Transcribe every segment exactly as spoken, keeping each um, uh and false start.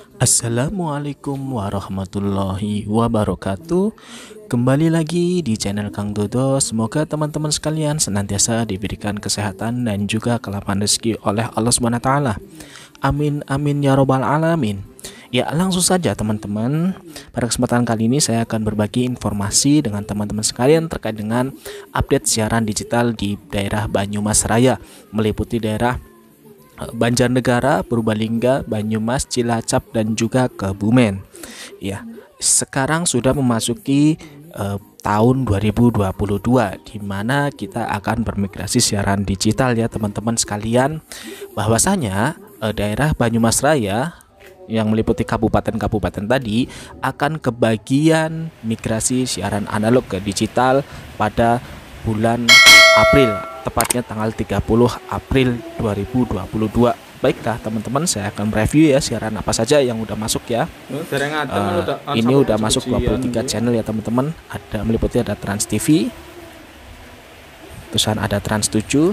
Assalamualaikum warahmatullahi wabarakatuh. Kembali lagi di channel Kang Dodo. Semoga teman-teman sekalian senantiasa diberikan kesehatan dan juga kelapangan rezeki oleh Allah Subhanahu wa taala. Amin amin ya robbal alamin. Ya, langsung saja teman-teman. Pada kesempatan kali ini saya akan berbagi informasi dengan teman-teman sekalian terkait dengan update siaran digital di daerah Banyumas Raya, meliputi daerah Banjarnegara, Purbalingga, Banyumas, Cilacap, dan juga Kebumen. Ya, sekarang sudah memasuki uh, tahun dua ribu dua puluh dua, di mana kita akan bermigrasi siaran digital ya teman-teman sekalian. Bahwasanya uh, daerah Banyumas Raya yang meliputi kabupaten-kabupaten tadi akan kebagian migrasi siaran analog ke digital pada bulan April, tepatnya tanggal tiga puluh April dua ribu dua puluh dua. Baiklah teman-teman, saya akan review ya siaran apa saja yang udah masuk ya. Uh, ini udah masuk dua puluh tiga channel ya teman-teman. Ada meliputi ada Trans T V, terusan ada Trans tujuh,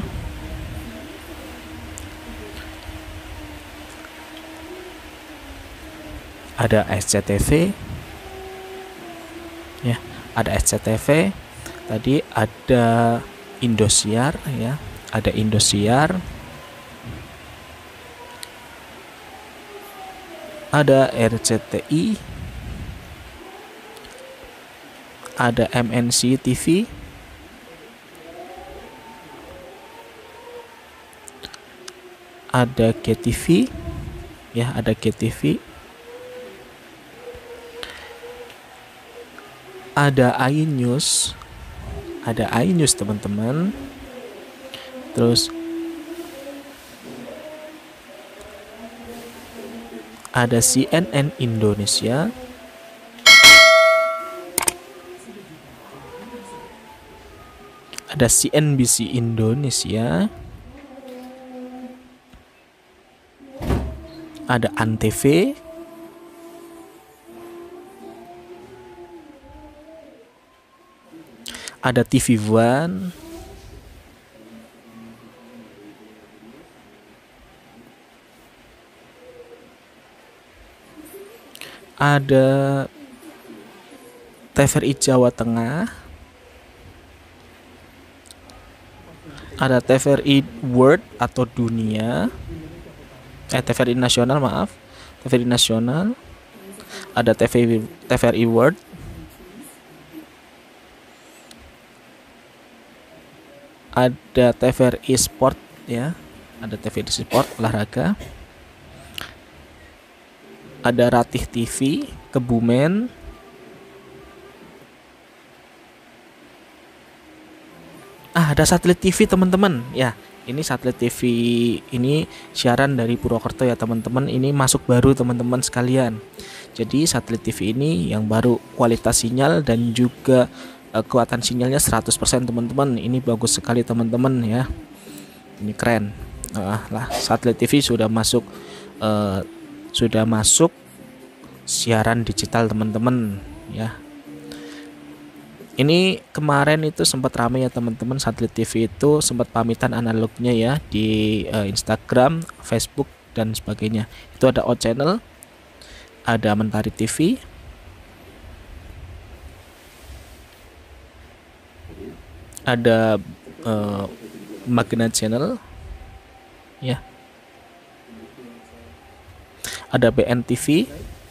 ada S C T V ya, ada S C T V. Tadi ada Indosiar ya, ada Indosiar, ada R C T I, ada M N C T V, ada G T V ya, ada G T V, ada iNews, ada iNews teman-teman. Terus ada C N N Indonesia, ada C N B C Indonesia, ada Antv, ada T V One, ada T V R I Jawa Tengah, ada T V R I World atau Dunia, eh T V R I Nasional maaf, T V R I Nasional, ada T V T V R I World, ada T V R I Sport ya, ada T V R I Sport olahraga, ada Ratih T V Kebumen, ah ada Satelit T V teman-teman ya. Ini Satelit T V ini siaran dari Purwokerto ya teman-teman. Ini masuk baru teman-teman sekalian. Jadi Satelit T V ini yang baru, kualitas sinyal dan juga uh, kekuatan sinyalnya seratus persen teman-teman. Ini bagus sekali teman-teman ya. Ini keren. Uh, lah Satelit T V sudah masuk uh, sudah masuk siaran digital teman-teman ya. Ini kemarin itu sempat ramai ya teman-teman, Satelit T V itu sempat pamitan analognya ya di uh, Instagram, Facebook dan sebagainya. Itu ada O Channel, ada Mentari T V, ada uh, Magna Channel ya, ada B N T V,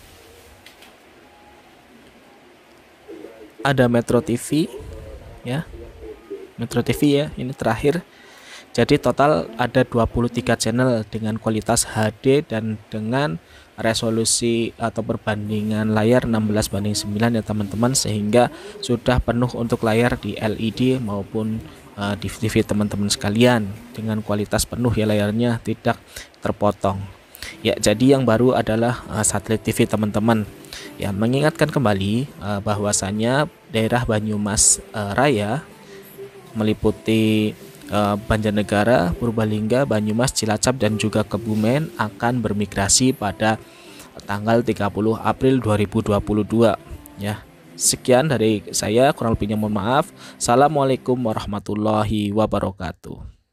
ada Metro T V ya, Metro T V ya, ini terakhir. Jadi total ada dua puluh tiga channel dengan kualitas H D dan dengan resolusi atau perbandingan layar enam belas banding sembilan ya teman-teman, sehingga sudah penuh untuk layar di L E D maupun uh, di T V teman-teman sekalian, dengan kualitas penuh ya, layarnya tidak terpotong. Ya, jadi yang baru adalah uh, Satelit T V teman-teman. Ya, mengingatkan kembali uh, bahwasanya daerah Banyumas uh, Raya meliputi uh, Banjarnegara, Purbalingga, Banyumas, Cilacap dan juga Kebumen akan bermigrasi pada tanggal tiga puluh April dua ribu dua puluh dua ya. Sekian dari saya, kurang lebihnya mohon maaf. Assalamualaikum warahmatullahi wabarakatuh.